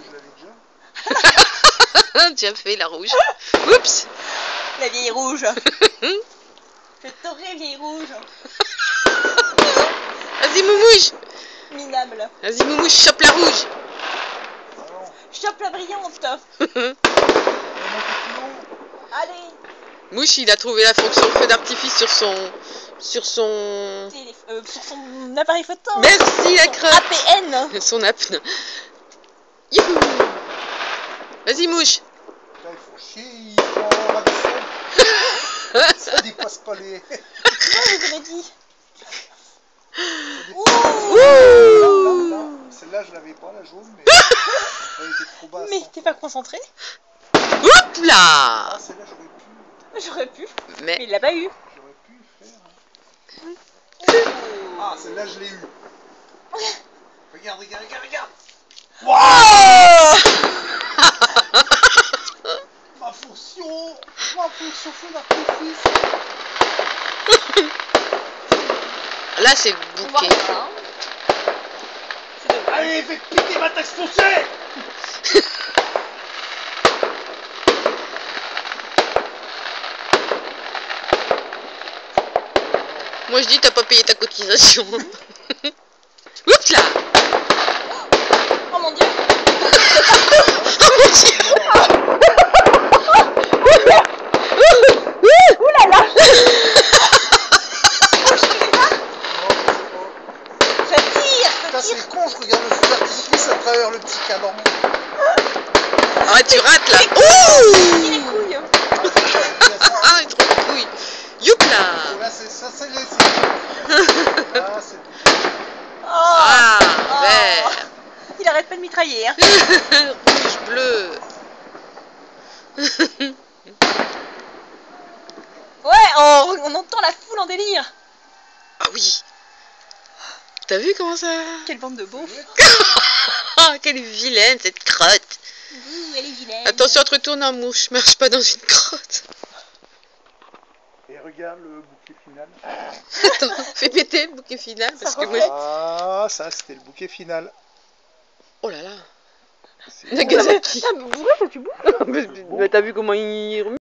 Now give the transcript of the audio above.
je l'avais déjà. Déjà fait la rouge. Oups. La vieille rouge. Je t'aurai, vieille rouge. Vas-y Moumouche. Minable. Vas-y Moumouche, chope la rouge. Ah non. Chope la brillante. Allez. Mouche, il a trouvé la fonction feu d'artifice sur son... Sur son appareil photo. Merci la crotte. APN. Son apne. Youhou. Vas-y Mouche. Putain, il faut chier, il faut avoir la descente. Ça dépasse pas les... Non, je vous l'ai dit. Ouh. Celle-là, je l'avais pas, la jaune, mais elle était trop basse. Mais t'es pas concentré? Hop là. Ah, celle-là, j'aurais pu. J'aurais pu. Mais Mais il l'a pas eu. J'aurais pu faire. Ah, celle-là, je l'ai eu. Regarde, regarde, regarde, regarde. Oh. Ma fonction feu d'artifice. là c'est le bouquet. Allez, faites piquer ma taxe foncière. Moi je dis t'as pas payé ta cotisation. Oups là. Oh mon dieu. Oh mon dieu. Ouh là là. Ça tire. Putain, c'est con, je regarde le feu d'artifice à travers le petit cadran. Ah tu rates là. Il Ouh. les couilles. Ah il trouve les couilles. Youp là. Là, c'est ça, c'est les... Ah, c'est... Ah vert. Il arrête pas de mitrailler. Hein. Rouge, bleu. Ouais, on entend la foule en délire. Ah oui. T'as vu comment ça... Quelle bande de beaufs. Ah quelle vilaine cette crotte. Elle est vilaine. Attention à te retourner en mouche, marche pas dans une crotte. Et regarde le bouquet final. Attends, fais péter le bouquet final parce que moi... Ah, ça, c'était le bouquet final. Oh là là. C'est Pourquoi Pourquoi faut que tu bouffes? Mais t'as vu comment il remue?